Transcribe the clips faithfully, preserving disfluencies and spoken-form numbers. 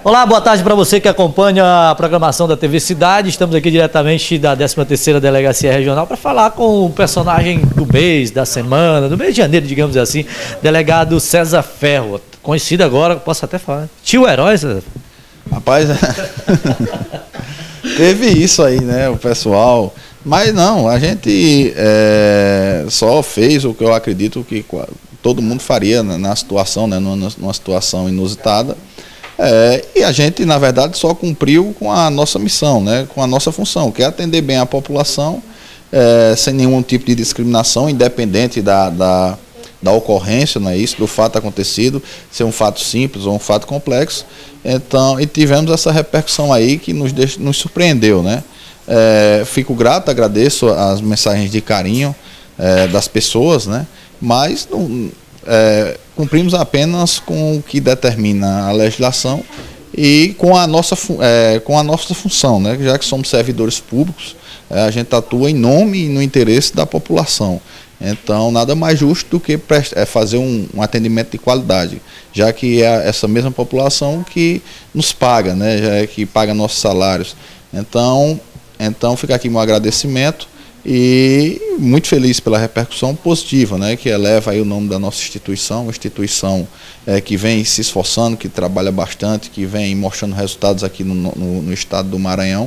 Olá, boa tarde para você que acompanha a programação da T V Cidade. Estamos aqui diretamente da décima terceira Delegacia Regional para falar com o personagem do mês, da semana, do mês de janeiro, digamos assim, delegado César Ferro, conhecido agora, posso até falar, tio herói, César. Rapaz, teve isso aí, né, o pessoal, mas não, a gente é, só fez o que eu acredito que todo mundo faria na, na situação, né, numa, numa situação inusitada. É, e a gente, na verdade, só cumpriu com a nossa missão, né, com a nossa função, que é atender bem a população, é, sem nenhum tipo de discriminação, independente da, da, da ocorrência, não é isso, do fato acontecido, ser um fato simples ou um fato complexo. Então, e tivemos essa repercussão aí que nos, deixa, nos surpreendeu, né? É, fico grato, agradeço as mensagens de carinho é, das pessoas, né? Mas não, é, cumprimos apenas com o que determina a legislação e com a nossa, é, com a nossa função, né? Já que somos servidores públicos, é, a gente atua em nome e no interesse da população. Então, nada mais justo do que fazer um, um atendimento de qualidade, já que é essa mesma população que nos paga, né? Já é que paga nossos salários. Então, então fica aqui meu agradecimento e muito feliz pela repercussão positiva, né, que eleva aí o nome da nossa instituição, uma instituição é, que vem se esforçando, que trabalha bastante, que vem mostrando resultados aqui no, no, no estado do Maranhão,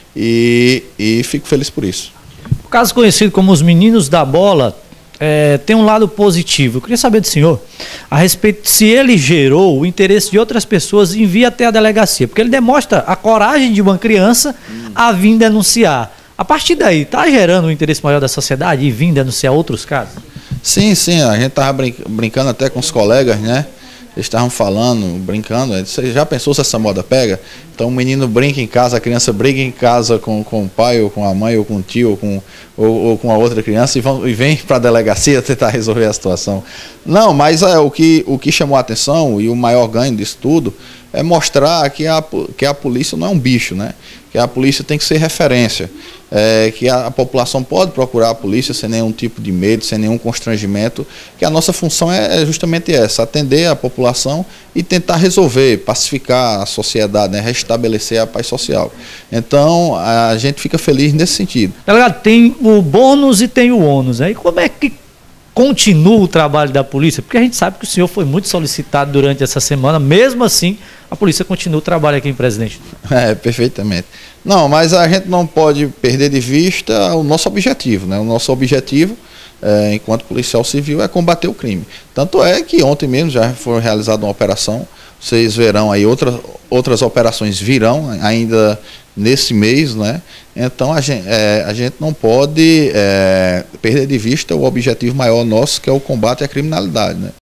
e, e fico feliz por isso. O caso conhecido como os meninos da bola é, tem um lado positivo. Eu queria saber do senhor a respeito se ele gerou o interesse de outras pessoas em vir até a delegacia, porque ele demonstra a coragem de uma criança hum. a vir denunciar. A partir daí, está gerando um interesse maior da sociedade e vir denunciar outros casos? Sim, sim, a gente estava brin brincando até com os colegas, né? Eles estavam falando, brincando, você já pensou se essa moda pega? Então o menino brinca em casa, a criança briga em casa com, com o pai, ou com a mãe, ou com o tio, ou com, ou, ou com a outra criança e, vão, e vem para a delegacia tentar resolver a situação. Não, mas é, o, que, o que chamou a atenção e o maior ganho disso tudo é mostrar que a, que a polícia não é um bicho, né? Que a polícia tem que ser referência, é, que a, a população pode procurar a polícia sem nenhum tipo de medo, sem nenhum constrangimento, que a nossa função é, é justamente essa, atender a população e tentar resolver, pacificar a sociedade, né? Restabelecer a paz social. Então, a gente fica feliz nesse sentido. Delegado, tem o bônus e tem o ônus, né? E como é que continua o trabalho da polícia? Porque a gente sabe que o senhor foi muito solicitado durante essa semana, mesmo assim, a polícia continua o trabalho aqui em Presidente. É, perfeitamente. Não, mas a gente não pode perder de vista o nosso objetivo, né? O nosso objetivo, é, enquanto policial civil, é combater o crime. Tanto é que ontem mesmo já foi realizada uma operação, vocês verão aí, outras, outras operações virão ainda nesse mês, né? Então a gente, é, a gente não pode é, perder de vista o objetivo maior nosso, que é o combate à criminalidade, né?